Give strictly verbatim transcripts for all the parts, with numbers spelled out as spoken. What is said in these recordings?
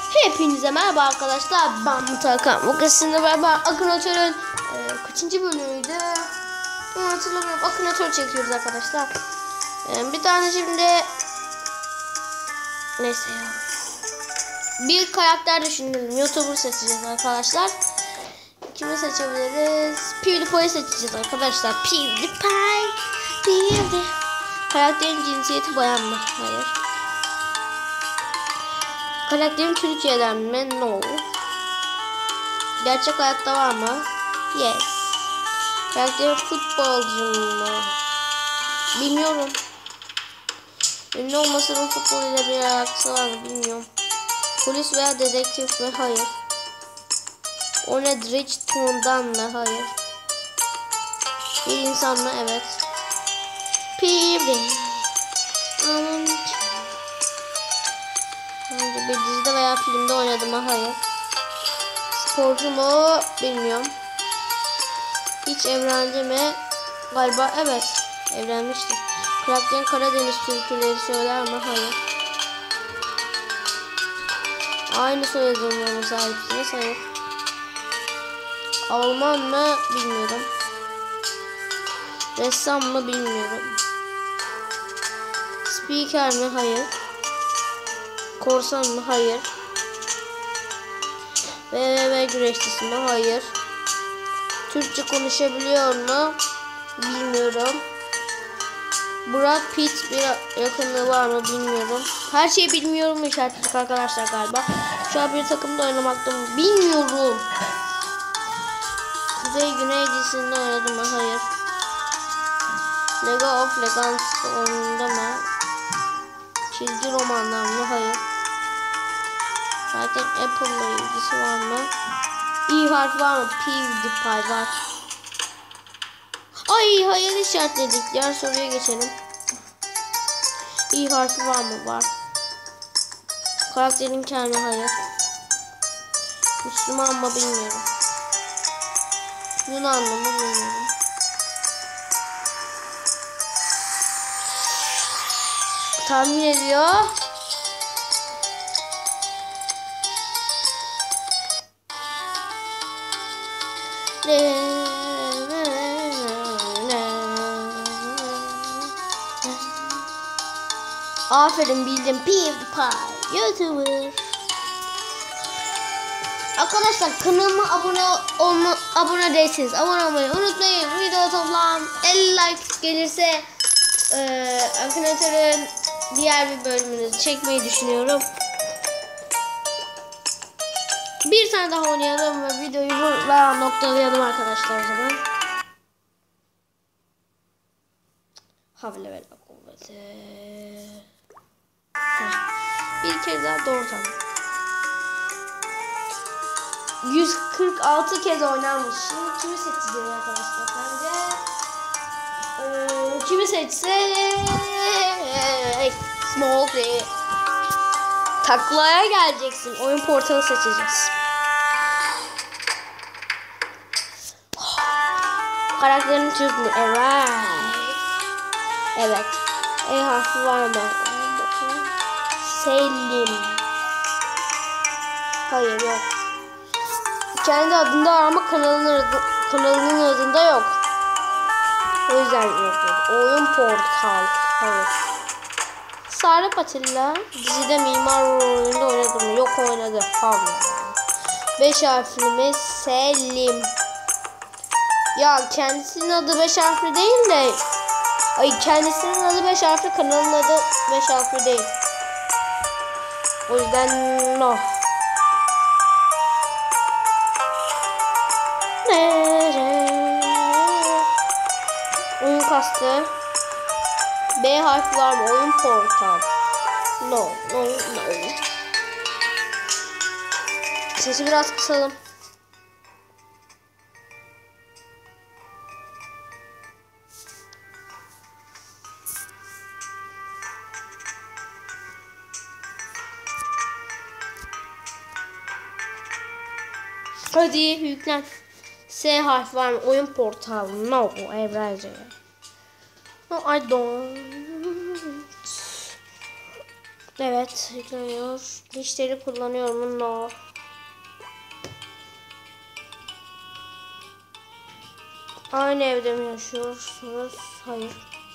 Hepinize merhaba arkadaşlar, ben Mutakan. Bugün sizinle beraber Akinator'un e, kaçıncı bölümüydü? Bunu hatırlamıyorum. Akinator çekiyoruz arkadaşlar. E, bir tane şimdi neyse ya. Bir karakter düşünelim. YouTuber seçeceğiz arkadaşlar. Kimi seçebiliriz? PewDiePie'yi seçeceğiz arkadaşlar. PewDiePie. PewDiePie. Karakterin cinsiyeti bayan mı? Hayır. Karakterin Türkiye'den mi? No. Gerçek hayatta var mı? Yes. Karakterin futbolcu mu? Bilmiyorum. Ünlü olmasının futbol ile bir alakası var mı? Bilmiyorum. Polis veya dedektif mi? Hayır. O ne? Bridgeton'dan mı? Hayır. Bir insan mı? Evet. Piri. Bir dizide veya filmde oynadım mı? Hayır. Sporcu mu? Bilmiyorum. Hiç evlendi mi? Galiba evet. Evlenmiştir. Karakterin Karadeniz türküleri söyler mi? Hayır. Aynı soyadımla mı sahipsiniz? Hayır. Alman mı? Bilmiyorum. Ressam mı? Bilmiyorum. Speaker mi? Hayır. Korsan mı? Hayır. V V V güreşçisi mi? Hayır. Türkçe konuşabiliyor mu? Bilmiyorum. Brad Pitt bir yakınlığı var mı? Bilmiyorum. Her şeyi bilmiyorum işaretledik arkadaşlar galiba. Şu an bir takımda oynamakta mı? Bilmiyorum. Kuzey Güney dizisinde oynadım mı? Hayır. Lego of Legends oyununda mı? Çizgi romandan mı? Hayır. Zaten Apple'la ilgisi var mı? İ harfi var mı? PewDiePie var. Ay hayır işaretledik. Diğer soruya geçelim. İ harfi var mı? Var. Karakterin kendine hayır. Müslüman mı? Bilmiyorum. Yunanlı mı? Bilmiyorum. Tahmin ediyor. Aferin bildim. PewDiePie YouTuber. Arkadaşlar kanalıma abone olma, abone değilsiniz. Abone olmayı unutmayın. Video toplam elli like gelirse e, Akinator'un diğer bir bölümünü çekmeyi düşünüyorum. Bir tane daha oynayalım ve videoyu burada noktalayalım arkadaşlar o zaman. Havle ve kuvveti. Bir kez daha doğru tamam. yüz kırk altı kez oynanmış. Şimdi kimi seçeceğiz arkadaşlar bence? Ee, kimi seçsek? Smokey. Taklaya geleceksin. Oyun portalı seçeceğiz. Karakterin Türk mü? Evet. Evet. E harfi var mı? Selim. Hayır yok. Kendi adında ama kanalının, adı, kanalının adında yok. O yüzden yok. Oyun portal. Hayır. Sarp Atilla dizide mimar rolünde oynadı mı? Yok oynadı. Havla. Beş harfli mi? Selim. Ya kendisinin adı beş harfli değil de ay kendisinin adı beş harfli, kanalın adı beş harfli değil. O yüzden no. Oyun kastı. B harfi var mı? Oyun portal. No, no, no. Sesi biraz kısalım. Hadi yüklen. S harfi var mı? Oyun portal. No, Evrece. No, I don't. Evet, yükleniyor. Dişleri kullanıyorum. No. Aynı evde mi yaşıyorsunuz? Hayır.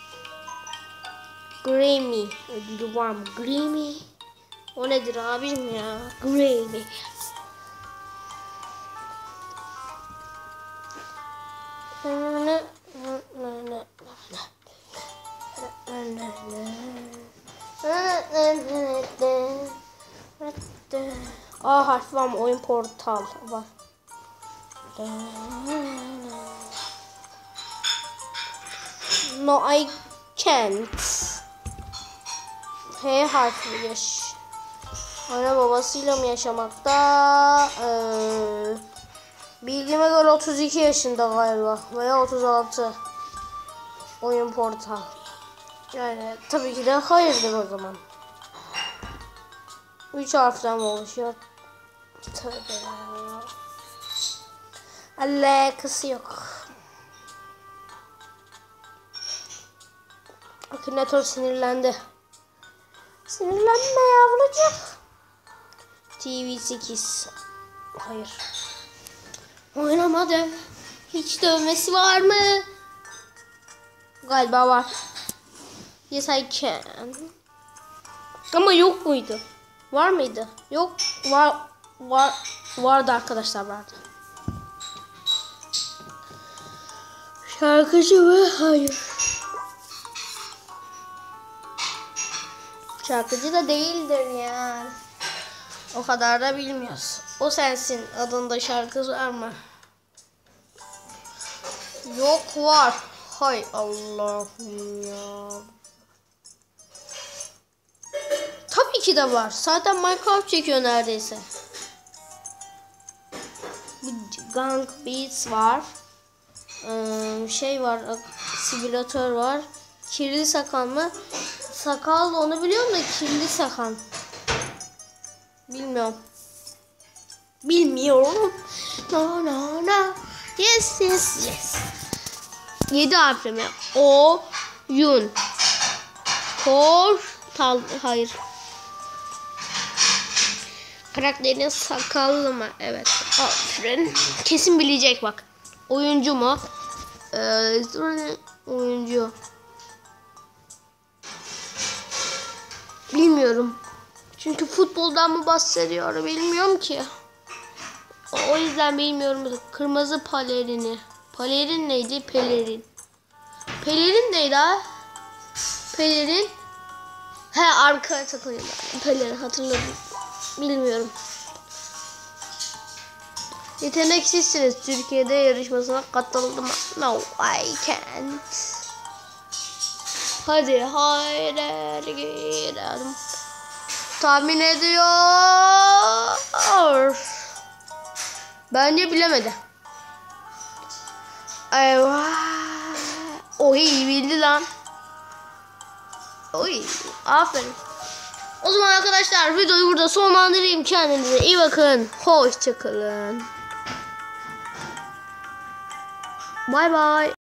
Grammy ödülü var mı? Grammy. O nedir abim ya? Grammy. A harfi var mı? Oyun portal var. No, I can't. H harfi yaş. Anne babasıyla mı yaşamakta? Ee, bildiğime göre otuz iki yaşında galiba veya otuz altı. Oyun portal. Yani tabii ki de hayırdır o zaman. üç harften mi oluşuyor? Tövbe ya. Alakası yok. Akinator sinirlendi. Sinirlenme yavrucuk. T V sekiz. Hayır. Oynamadı. Hiç dövmesi var mı? Galiba var. Yes I can. Ama yok muydu? Var mıydı? Yok. Var. Var. Vardı arkadaşlar, vardı. Şarkıcı mı? Hayır. Şarkıcı da değildir yani. O kadar da bilmiyoruz. O sensin adında şarkı var mı? Yok, var. Hay Allah'ım ya. Tabii ki de var. Zaten Minecraft çekiyor neredeyse. Gang Beats var. Ee, şey var. Simülatör var. Kirli sakal mı? Sakal onu biliyorum da kirli sakal. Bilmiyorum. Bilmiyorum. No no no. Yes yes yes. yedi harfli mi? O yun. Portal. Hayır. Karakterin sakallı mı? Evet. Aferin. Kesin bilecek bak. Oyuncu mu? Ee, oyuncu. Bilmiyorum. Çünkü futboldan mı bahsediyor bilmiyorum ki. O yüzden bilmiyorum. Kırmızı pelerini. Pelerin neydi? Pelerin. Pelerin neydi ha? Pelerin. He, arkaya takılıyor. Pelerin, hatırladım. Bilmiyorum. Yeteneksizsiniz. Türkiye'de yarışmasına katıldım. No, I can't. Hadi hayır gidelim. Tahmin ediyor. Bence bilemedi. Eyvah. Oy, bildi lan. Oy, aferin. O zaman arkadaşlar videoyu burada sonlandırayım. Kendinize iyi bakın. Hoşça kalın. Bye bye.